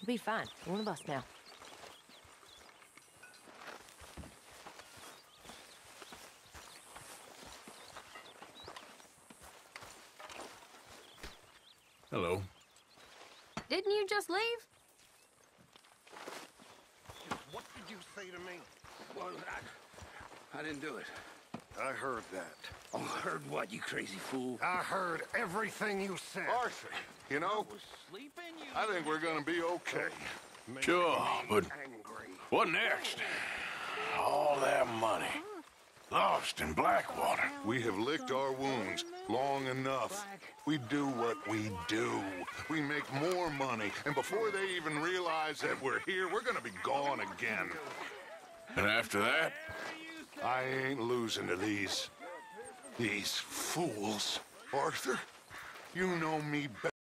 We'll be fine. One of us now. Hello. Didn't you just leave? What did you say to me? Well, I didn't do it. I heard that. Oh, heard what, you crazy fool? I heard everything you said. Arthur, you know, Sleeping, you... I think we're gonna be okay. Making Sure, me but angry. what next? All that money. Lost in Blackwater. We have licked our wounds long enough. We do what we do. We make more money, and before they even realize that we're here, we're gonna be gone again. And after that, I ain't losing to these fools. Arthur, you know me better.